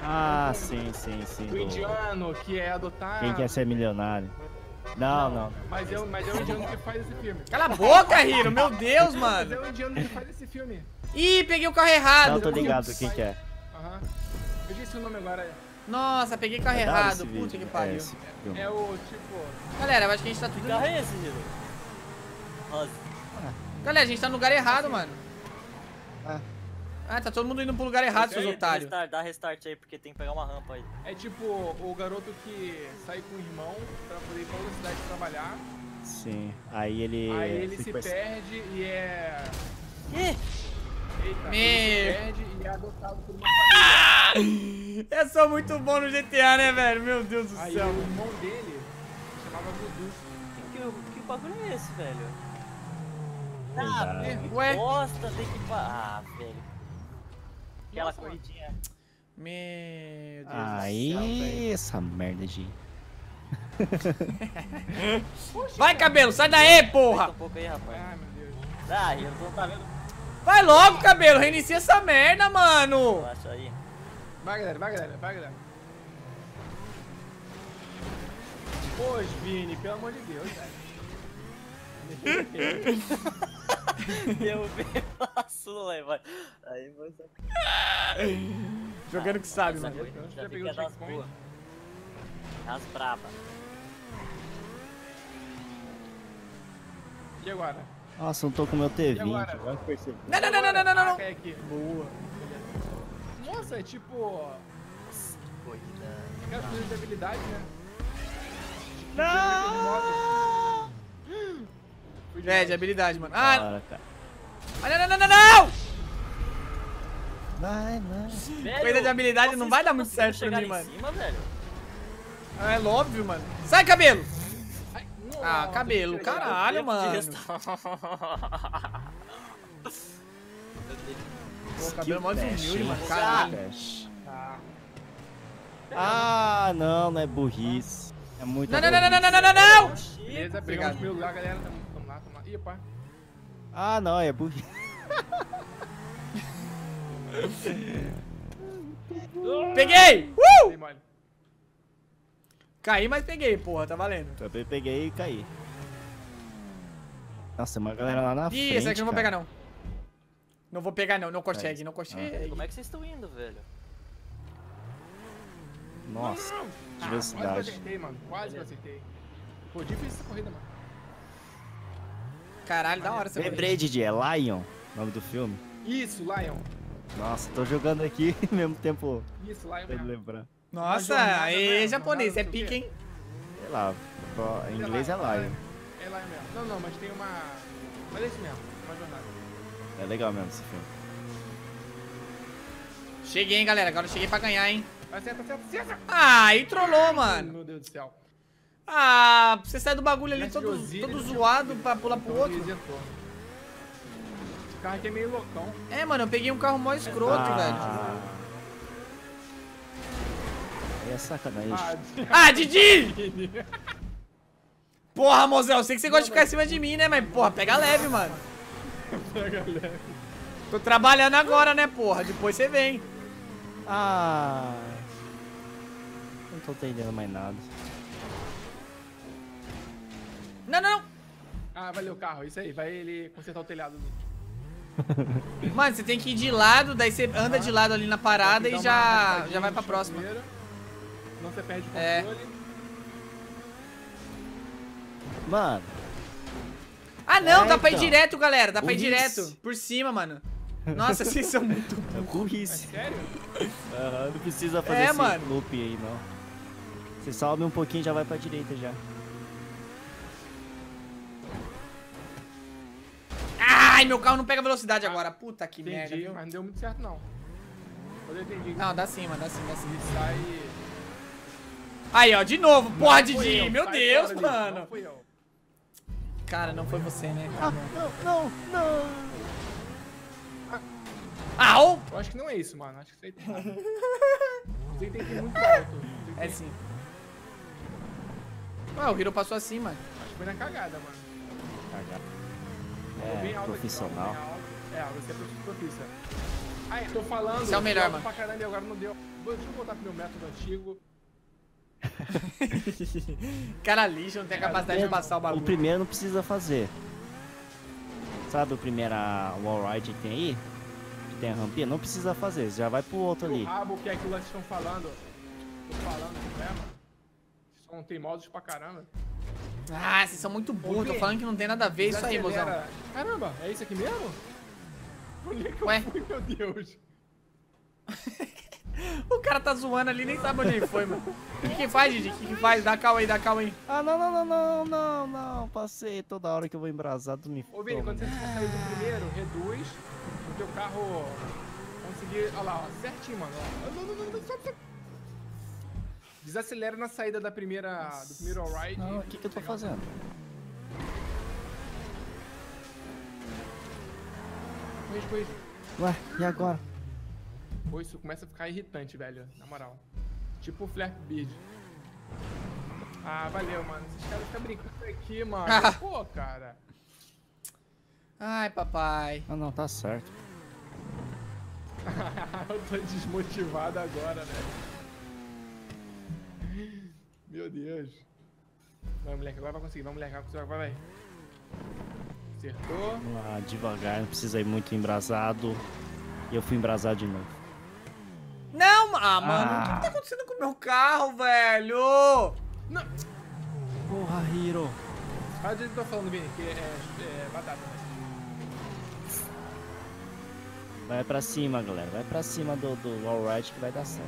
Ah, sim, sim, sim. O indiano que é adotado. Quem quer ser milionário? Não, não. Mas é o indiano que faz esse filme. Cala a boca, Hiro. Meu Deus, Mas é mano. o indiano que faz esse filme. Ih, peguei o carro errado. Não, tô ligado quem que é. Aham. Eu esqueci o nome agora. Nossa, peguei o carro É da hora errado. esse Puta vídeo. que pariu. esse filme. É o tipo. Galera, eu acho que a gente tá tudo... Que carro é esse, Hiro? Rosa. Galera, a gente tá no lugar errado, mano. Ah. Ah, tá todo mundo indo pro lugar errado, seus otários. Dá restart aí, porque tem que pegar uma rampa aí. É tipo o garoto que sai com o irmão pra poder ir pra outra cidade trabalhar. Sim. Aí ele. Aí ele se perde e é. Ih! Eita, Meu. ele se perde e é adotado por uma família. Eu sou muito bom no GTA, né, velho? Meu Deus do Aí céu. o irmão dele chamava Dudu. Que bagulho é esse, velho? Verdade. Ué? Bosta, tem que... Ah, velho. Aquela Nossa, corridinha. Meu Deus Aí, essa merda de. Vai, cabelo, sai daí, Aumenta porra. um pouco aí, rapaz. Ai, meu Deus. Ah, Hiro, tu não tá vendo? Vai logo, cabelo, reinicia essa merda, mano. Relaxa aí. Vai, galera, vai, galera, vai, galera. Pô, Vini, pelo amor de Deus, velho. Eu vi a Sula, vai. Aí você... Jogando que sabe, Essa mano. corrida Eu já já peguei fica o das checkpoint. boas. As braba. E agora? Nossa, não tô com meu T20. E agora? Vai perceber. Não, não, não, não, não, não, não. Ah, cai aqui. Boa. Nossa, é tipo. Corrida. Aquela coisa de habilidade, né? Não! É, de habilidade, mano. Ah, Ah, cara. não, não, não, não, não. Vai, vai. Corrida de habilidade não vai dar muito conseguiram certo pra mim, chegar mano. em cima, velho? É óbvio, mano. Sai, cabelo. Ai, Ah, nossa, cabelo, que legal. caralho, mano. Pô, cabelo é mó desumilde, mano. Caralho. Tá. Ah, não é burrice. É muito. Não, não, não, não, não, não, não, não, não. Beleza, Obrigado. pegamos o primeiro lugar, galera. Tamo lá, tamo lá. Ih, pá. Ah, não, é burrice. Peguei. Dei mole. Caí, mas peguei, porra, tá valendo. Também peguei e caí. Nossa, tem uma galera lá na frente. Ih, esse aqui eu não vou pegar, cara. não. Não vou pegar, não. Não consegue, não consegue. Como é que vocês estão indo, velho? Nossa, Quase que eu velocidade. acertei, mano. Quase que eu acertei. Pô, difícil essa corrida, mano. Caralho, da hora essa corrida. Lembrei, Didi, é Lion, nome do filme. Isso, Lion. Nossa, tô jogando aqui ao mesmo tempo Isso, Lion pra ele mesmo. lembrar. Nossa, jornada, aí, né? japonês, é Jornada, não pica, sei hein? Sei lá, em inglês é Lion. É Lion mesmo. Não, não, mas tem uma... Mas é isso mesmo, uma jornada. É legal mesmo esse filme. Cheguei, hein, galera. Agora eu cheguei pra ganhar, hein? Acerta, acerta, acerta. Ah, aí trollou, mano. Meu Deus do céu. Ah, você sai do bagulho ali Mestre todo, Osiris, todo né? zoado pra pular pro Então, outro. ele resetou. Esse carro aqui é meio loucão. É, mano, eu peguei um carro mó escroto, velho. Aí é sacanagem. Ah, Didi! Porra, mozão, eu sei que você gosta de ficar em cima de mim, né? Mas, porra, pega leve, mano. Pega leve. Tô trabalhando agora, né, porra? Depois você vem. Ah, não tô entendendo mais nada. Não, não, não. Ah, valeu o carro. Isso aí, vai ele consertar o telhado. Mano, você tem que ir de lado, daí você anda de lado ali na parada Tem e que dar uma já raspadinha vai no pra chão próxima. primeiro, senão você perde o É. controle. Mano, Ah, não, É, dá pra ir então. direto, galera. Dá pra ir Burrice. direto. Por cima, mano. Nossa, vocês são muito... é burrice. Sério? Aham, não precisa fazer É, esse mano. loop aí, não. Você sobe um pouquinho e já vai pra direita já. Ai, meu carro não pega velocidade agora. Puta que merda, Entendi, viu? mas não deu muito certo não. Quando eu entendi. Não, dá sim, mano, dá sim, dá sim. Ele sai... Aí, ó, de novo. Porra, Não fui Didi. eu, Meu sai Deus, fora disso, mano. Não fui eu. Cara, não foi você, né? Não. Au! Eu acho que não é isso, mano. Acho que isso aí tá errado. Isso aí tem que ir muito alto. É sim. Ah, o Hiro passou assim, mano. Acho que foi na cagada, mano. Vou bem É, alto profissional. Aqui, ó, bem alto. É, você é profissa. Ai, tô falando. Esse é o melhor, alto mano. Pra caramba, e agora não deu. Deixa eu voltar pro meu método antigo. Cara lixo, não tem a capacidade de passar o O bagulho. primeiro não precisa fazer. Sabe o primeiro wall ride que tem aí? Que tem a rampinha? Não precisa fazer, já vai pro outro O ali. rabo que é aquilo que vocês estão falando. Tô falando, né, mano? Vocês são teimosos pra caramba. Ah, vocês são muito burros, tô falando que não tem nada a ver isso aí, mozão. Desacelera. Caramba, é isso aqui mesmo? Onde é que Ué? eu fui, meu Deus? O cara tá zoando ali, nem sabe onde ele foi, mano. O que faz, Didi? O que faz? Dá calma aí, dá calma aí. Ah, não. Passei toda hora que eu vou embrasado me Ô, Vini, quando você sair do primeiro, reduz o teu carro conseguir... Olha lá, ó, certinho, mano. Ó. Não, sobe. Desacelera na saída da primeira, do primeiro all-ride. Não, o que eu tô fazendo? Pois. Ué, e agora? Pô, isso começa a ficar irritante, velho. Na moral. Tipo o Flap Beard. Ah, valeu, mano. Esses caras ficam brincando aqui, mano. Pô, cara. Ai, papai. Ah, não, tá certo. Eu tô desmotivado agora, né? Meu Deus. Vai, moleque, agora vai conseguir. Vai, moleque, vai conseguir. Vai. Acertou. Vamos lá, devagar, não precisa ir muito embrasado. E eu fui embrasado de novo. Não, mano, o que tá acontecendo com o meu carro, velho? Não. Porra, Hiro. Olha o que eu tô falando, Vini, que é batata, né? Vai pra cima, galera. Vai pra cima do wall ride que vai dar certo.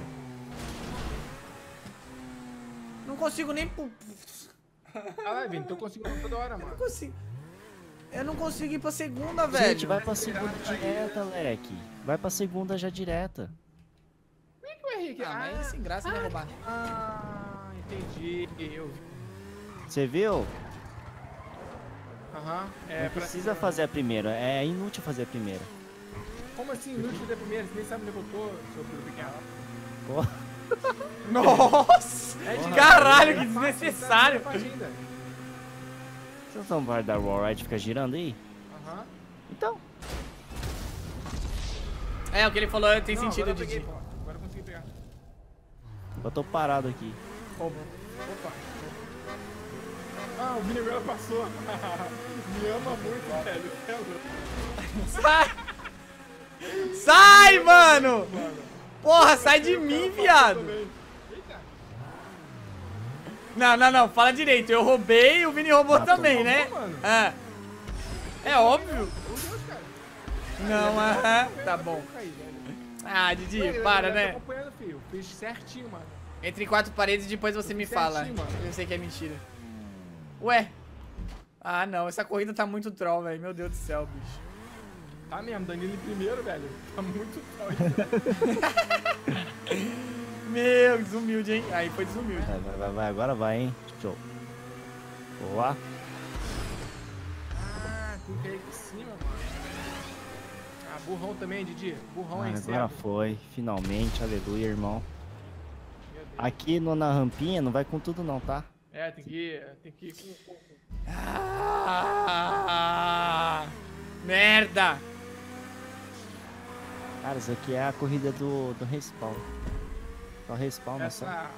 Não consigo nem... Ah, lá, Vini, tô conseguindo toda hora, mano. Eu não consigo ir pra segunda, velho. Gente, vai pra segunda direta, leque. Vai pra segunda já direta. Por que eu errei aqui? Ah, mas sem graça vai roubar. Ah, entendi. Eu vi. Você viu? Aham. Não precisa fazer a primeira. É inútil fazer a primeira. Como assim, inútil fazer a primeira? Você nem sabe onde eu tô, seu filho pequeno. Porra. Nossa! Caralho, que desnecessário. Ainda. Vocês não vai dar wall ride ficar girando aí? Aham. Então. É, o que ele falou tem Não, sentido, agora eu peguei, Didi. pô. Agora eu consegui pegar. Eu tô parado aqui. Opa. Ah, o Vini agora passou. Me ama muito, velho. É louco. Sai! Sai, mano! Porra, sai de mim, viado! Eita. Não, fala direito. Eu roubei e o Vini roubou também, roubou, né? mano? É óbvio. Meu Deus, cara. Não, tá bom. Eu caí, velho. Ah, Didi, Ué, para, eu tô né? acompanhando, filho. Fiz certinho, mano. Entre quatro paredes e depois você me fala. Certinho, mano. Eu sei que é mentira. Ué? Ah, não. Essa corrida tá muito troll, velho. Meu Deus do céu, bicho. Tá mesmo, Danilo em primeiro, velho. Tá muito forte. Meu, desumilde, hein? Aí foi desumilde. Vai, agora vai, hein? Show. Boa. Ah, tem que ir aqui em cima, mano. Ah, burrão também, Didi. Burrão, hein, Agora certo? foi, finalmente, aleluia, irmão. Meu Deus. Aqui na rampinha não vai com tudo não, tá? É, tem que ir com... Ah, merda! Cara, isso aqui é a corrida do respawn. Só respawn, não só. Essa...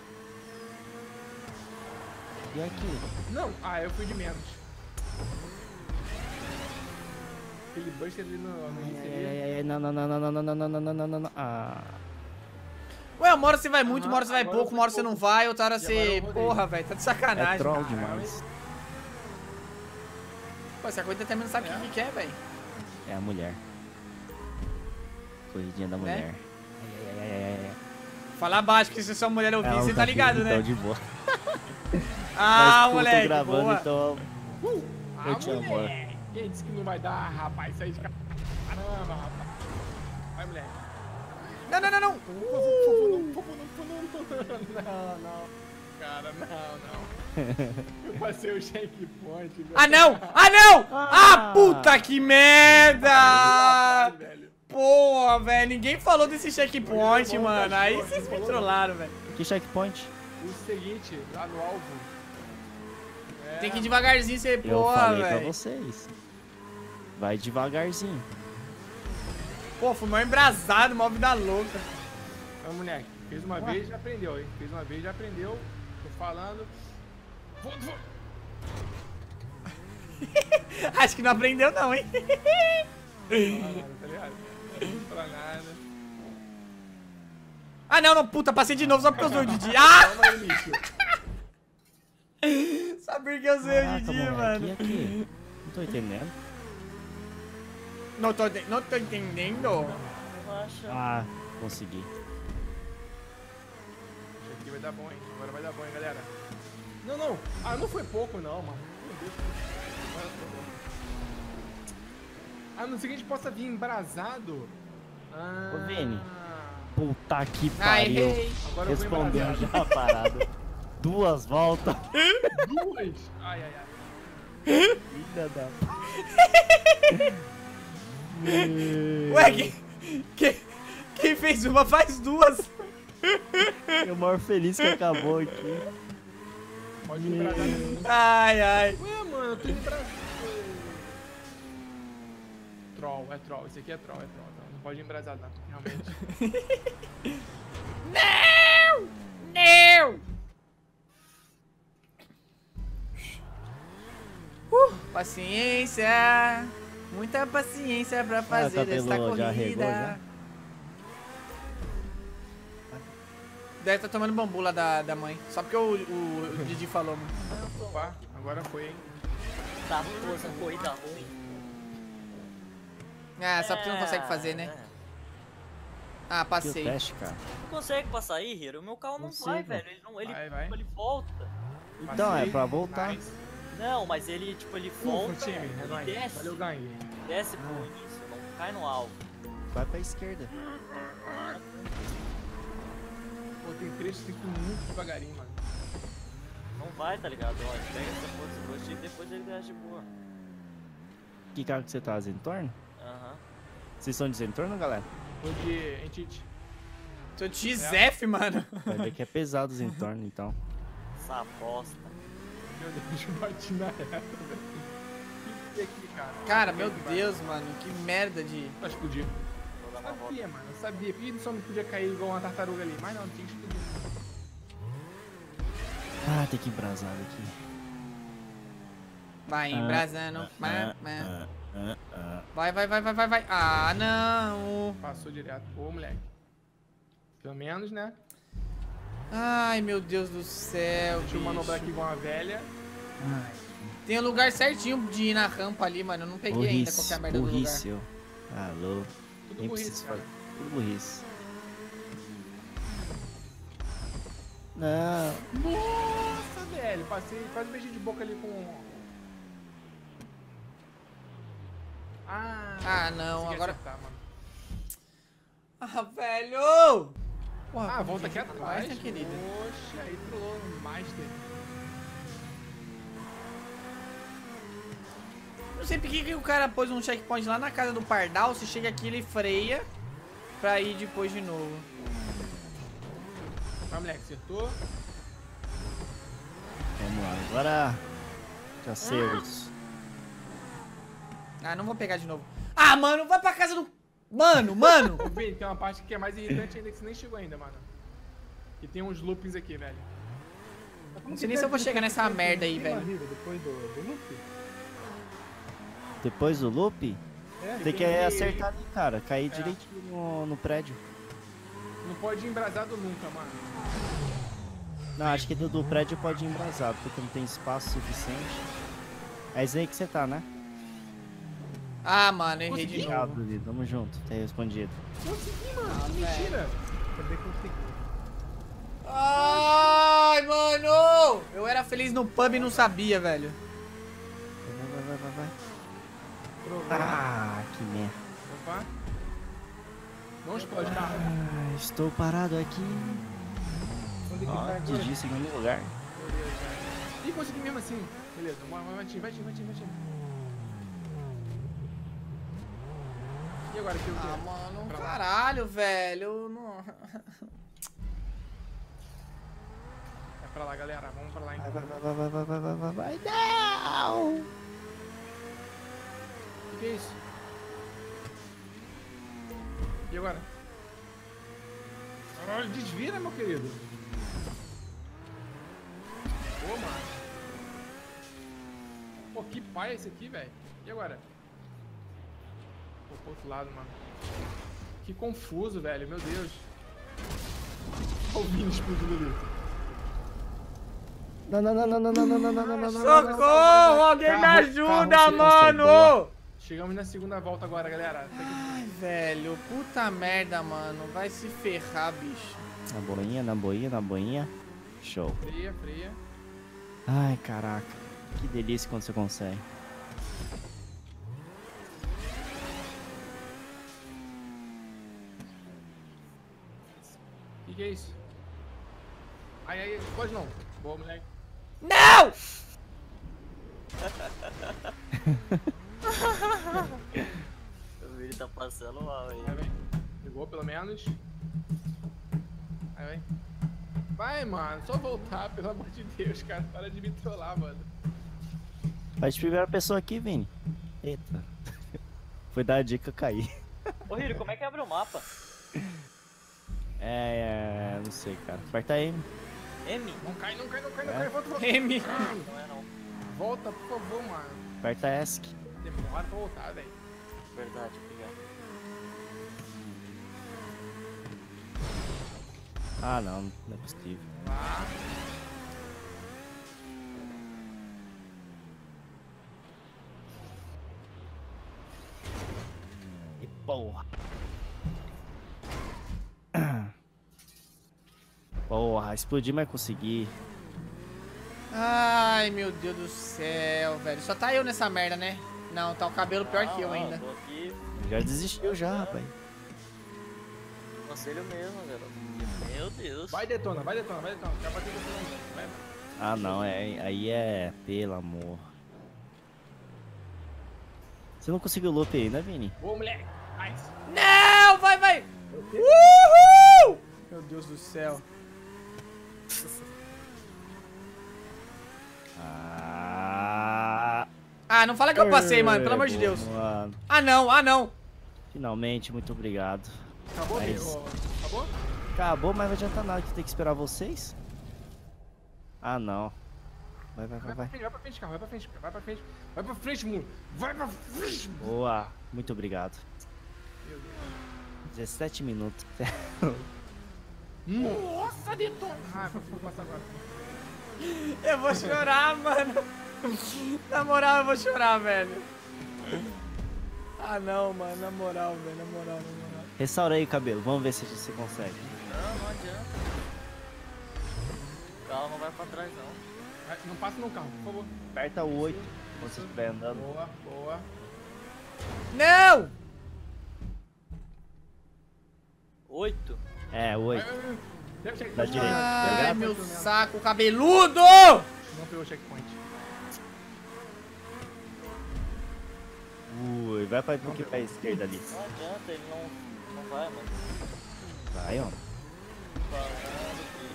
E aqui? Não, eu fui de menos. Aquele buster ali no início ali. Não. Ah. Ué, uma hora você vai muito, uma hora você vai agora pouco, uma hora você não vai, outra hora E agora você... eu rodei. Porra, velho, tá de É sacanagem. troll cara. demais. Pô, essa corrida também não sabe o que quer, velho. É a mulher. Corridinha da mulher. Ai. Fala baixo, que se sua mulher ouvir, Ela você não tá aqui, ligado, então, né? de boa. Ah, Mas, pô, moleque, tô gravando, boa. então... Eu te amo, amor. Quem disse que não vai dar, rapaz? Sai de casa. Caramba, rapaz. Vai, moleque. Não. Não. Cara, não. Eu passei o checkpoint, velho. Ah, não! Ah, puta que merda! Velho. Porra, velho, ninguém falou desse checkpoint, mano. Aí vocês me trollaram, velho. Que checkpoint? O seguinte, lá no alvo. Tem que ir devagarzinho, você, Eu porra, falei pra velho. vocês. Vai devagarzinho. Pô, fui mal embrasado, mal vida louca. Ô, moleque, fez uma vez já aprendeu, hein? Fez uma vez já aprendeu. Tô falando. Vou. Acho que não aprendeu não, hein? Tá ligado? Não pra nada. Ah, não, puta, passei de novo só porque eu sou o Didi. Ah! Calma aí, Mício. Só porque eu sou o Caraca, Didi, moleque, mano. e aqui? Não tô entendendo. Não tô entendendo. Relaxa. Ah, consegui. Isso aqui vai dar bom, hein? Agora vai dar bom, hein, galera? Não, não. Ah, não foi pouco, não, mano. Meu Deus. Agora foi bom. A não ser que a gente possa vir embrasado. Ah. Ô, Vini. Puta que Ai, pariu. errei. Agora eu vou Respondeu embrasado. já a parada. 2 voltas. Duas. Ai, ai, ai. Filha da... Ué, quem fez uma faz duas. Eu maior feliz que acabou aqui. Pode ir embrasado. Ai, ai. Ué, mano, eu tô embrasado. Troll, é troll. Esse aqui é troll, é troll. Não pode ir embrasado, não. Realmente. Não! Não! Paciência. Muita paciência pra fazer cabelo esta já regou, corrida. já? Deve estar tomando bambu lá da mãe. Só porque o Didi falou, mano. Opa, agora foi, hein? Tá ruim, essa corrida ruim. Ah, só porque você não consegue fazer, né? Ah, Que o passei. teste, cara. Não consegue passar aí, Hiro? O meu carro não Consigo. vai, velho. Ele não, ele, Vai. ele volta. Então, é pra voltar. Nice. Não, mas ele, tipo, ele volta, Ufa, time. É ele nóis. desce, Valeu, gangue. desce pro início, não cai no alvo. Vai pra esquerda. Pô, tem trechos que tem que ir muito devagarinho, mano. Não vai, tá ligado? Ó, ele pega essa porra desse bruxo e depois ele desce de boa. Que carro que você tá? Zentorno? Aham. Vocês são de Zentorno, galera? Vou de Entity. Tô de XF, mano. Vai ver que é pesado o Zentorno, então. Essa bosta. Meu Deus, eu bati na reta, velho. E aqui, cara? Cara, meu Deus, mano. Que merda de... Vai explodir. Vou dar uma volta. Sabia, mano. Eu sabia. Por que só não podia cair igual uma tartaruga ali? Mas não, tinha que explodir. Ah, tem que embrasar aqui. Vai embrasando. Vai. Ah. Vai. Ah, não. Passou direto. Pô, moleque. Pelo menos, né? Ai, meu Deus do céu, Deixa eu manobrar aqui igual uma velha. Tem um lugar certinho de ir na rampa ali, mano. Eu não peguei ainda Burrice, qualquer merda do lugar. burrice, eu. Alô. Tudo Nem burrice, preciso cara. fazer. Tudo burrice. Não. Nossa, velho. Passei quase um beijinho de boca ali com... Ah, não. consegui Agora... acertar, mano. Ah, velho! Porra, Ah, volta aqui demais, atrás. né, querida? Poxa, aí trollou. Master. Não sei por que o cara pôs um checkpoint lá na casa do Pardal. Se chega aqui, ele freia pra ir depois de novo. Tá, moleque, acertou. Vamos lá, agora. Já sei os. Ah, não vou pegar de novo. Ah, mano, vai pra casa do... Mano! Ô, Vini, tem uma parte que é mais irritante ainda que você nem chegou ainda, mano. Que tem uns loopings aqui, velho. Não sei nem se eu vou chegar nessa merda aí, velho. Depois do loop? Depois do loop, É, tem que acertar ali, cara. Cair direitinho no prédio. Não pode ir embrasado nunca, mano. Não, acho que do prédio pode ir embrasado, porque não tem espaço suficiente. É isso aí que você tá, né? Ah, mano, errei de Obrigado, novo. Dudu. Tamo junto, tá respondido. Consegui, mano. Que mentira. Também consegui. Ai, mano! Eu era feliz no pub e não sabia, velho. Vai. Ah, que merda. Opa. Não explode, tá? Ah, estou parado aqui. Onde que Ó, vai agora? Didi, segundo lugar. Ih, consegui mesmo assim. Beleza, vai, vai. E agora que eu Ah, mano, Pra lá. caralho, velho. Não... É pra lá, galera. Vamos pra lá então. Vai, não! O que é isso? E agora? Ah, desvira, meu querido. Pô, mano. Pô, que pai é esse aqui, velho? E agora? Pô, pro outro lado, mano. Que confuso, velho. Meu Deus. Olha o Vini explodindo ali. Não. Socorro! Alguém me Carro, ajuda, carro, mano! Chegamos na segunda volta agora, galera. Ai, velho. Puta merda, mano. Vai se ferrar, bicho. Na boinha. Show. Freia, freia. Ai, caraca. Que delícia quando você consegue. Que é isso? Ai, pode não. Boa, moleque. Não! O Vini tá passando mal aí. Vai, vem. Pegou pelo menos. Vai, vem. Vai, mano. Só voltar, pelo amor de Deus, cara. Para de me trollar, mano. Vai de primeira pessoa aqui, Vini. Eita. Foi dar a dica, cair. Ô, Hiro, como é que abre o mapa? Não sei, cara. Aperta M. M? Não cai. Volta. M. Não é não. Volta, por favor, mano. Aperta ESC. Demora pra voltar, velho. Verdade, obrigado. Ah, não é possível. Vá. E porra. Porra, explodi, mas consegui. Ai, meu Deus do céu, velho. Só tá eu nessa merda, né? Não, tá o cabelo pior que eu ainda. Tô aqui. Já desistiu já, rapaz. Conselho mesmo, garoto. Meu Deus. Vai, detona. Já bateu detona. Vai. Ah, não, aí é... Pelo amor. Você não conseguiu o loop ainda, Vini? Boa, moleque. Nice. Não, vai. Uhul! Meu Deus do céu. Ah, não fala que eu passei, mano, pelo amor de Deus. Mano. Ah, não. Finalmente, muito obrigado. Acabou, Mas- Vini? Acabou? Acabou, mas não adianta nada que tem que esperar vocês. Ah, não. Vai. Vai pra frente, carro. Vai pra frente, mano. Vai pra frente. Boa, muito obrigado. Meu Deus. 17 minutos. Nossa, detona. Ah, vou passar agora. Eu vou chorar, mano. Na moral, eu vou chorar, velho. Ah, não, mano. Na moral, velho. Na moral. Restaura aí o cabelo, vamos ver se você consegue. Não adianta. O carro não vai pra trás, não. Vai, não passa no carro, por favor. Aperta o 8 quando você estiver andando. Boa. Não! 8? É, 8. Deve checkpoint. Da direita. Ai, Obrigado. meu saco cabeludo! Não pegou o checkpoint. Ui, vai pra um pouquinho pra esquerda ali. Não adianta, ele não vai, mano. Vai, ó. Falando que...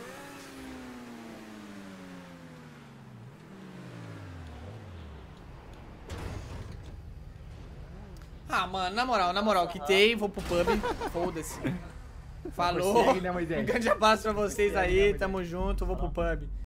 Ah, mano, na moral, quitei, vou pro pub. Foda-se. Falou. Consegue, né, Moisés? Um grande abraço pra vocês Consegue, né, aí, Moisés? tamo junto, vou pro pub.